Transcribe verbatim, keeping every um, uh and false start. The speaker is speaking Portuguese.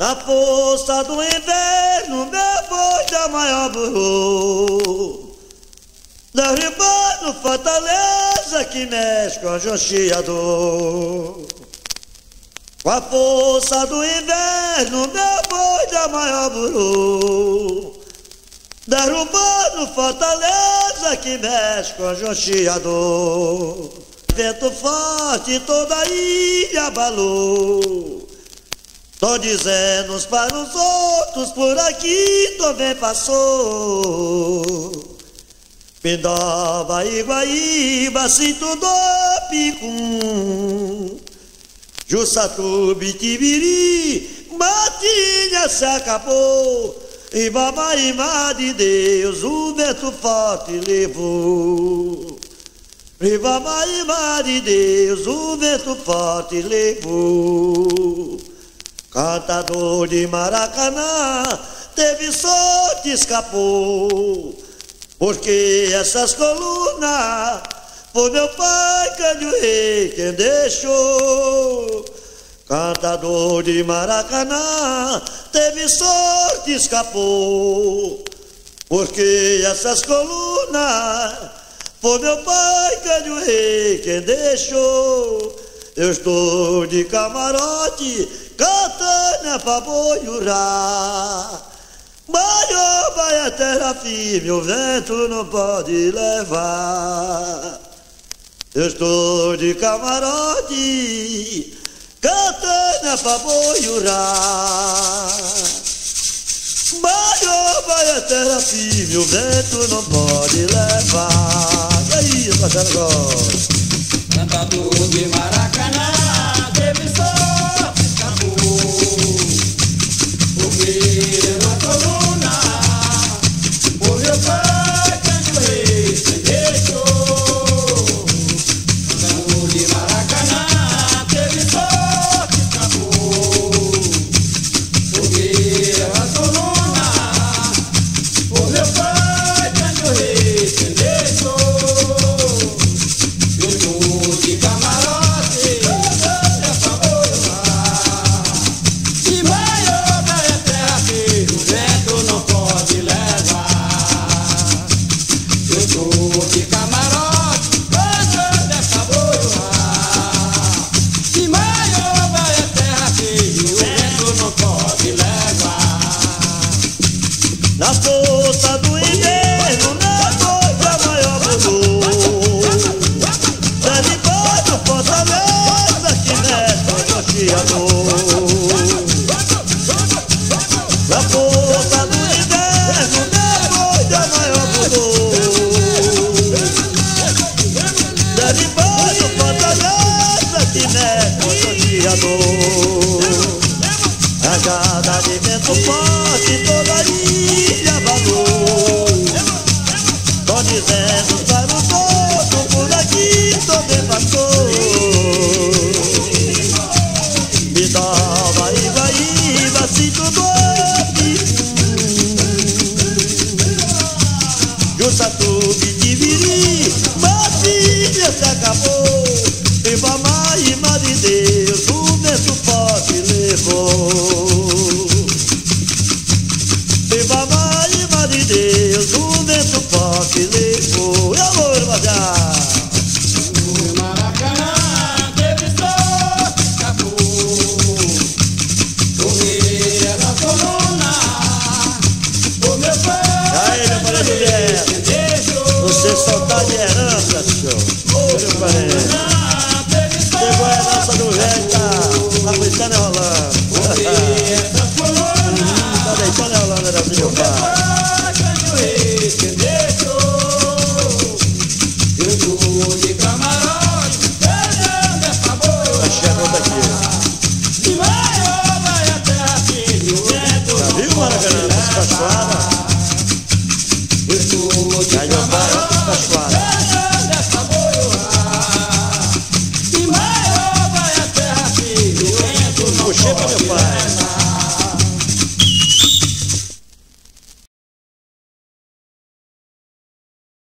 Na força do inverno, meu boi da maior burro, derribando fortaleza que mexe com o jocheador. Com a força do inverno, meu boi da maior burro, derrubando fortaleza que mexe com o jocheador. Vento forte toda a ilha abalou, tô dizendo uns para os outros, por aqui também passou. Pindoba, Iguaíba, Cinto do Picum, Jussatuba, Itibiri, Matinha se acabou. E Babaíma de Deus, o vento forte levou. E Babaíma de Deus, o vento forte levou. Cantador de Maracanã, teve sorte, escapou. Porque essas colunas, foi meu pai Cândido Rei quem deixou. Cantador de Maracanã, teve sorte, escapou. Porque essas colunas, foi meu pai Cândido Rei quem deixou. Eu estou de camarote, cantando pra boiurá. Banho, vai a terra firme, o vento não pode levar. Eu estou de camarote, cantando pra boiurá. Banho, vai a terra firme, o vento não pode levar. E aí, parceiro? Cantador de Maracanã, teve sorte, escapou. Porque na coluna, o meu pai Cândido Rei se deixou. Cantador de Maracanã, teve sorte, escapou. Porque na coluna, o meu pai Cândido Rei se deixou. De camarote, é favor lá. E vai obra é terra firme, o vento não pode levar. Eu tô de camarote, é favor lá. E vai obra é terra firme, o vento não pode levar. Na força do inverno, na força maior burro, fortaleza que mexe com o jocheador. Na força do inverno, depois da maior burro, derribando fortaleza que mexe com o jocheador. Rajada de vento forte, toda a ilha abalou. Tô dizendo para os outros, por aqui também passou. Pindoba, Iguaíba, Cinto do Picum, Jussatuba, Itibiri, Matinha se acabou. E Babaíma de Deus, o vento forte levou. E Babaíma de Deus, o vento forte levou. E amor, rapaziada. Você soltar de herança, senhor.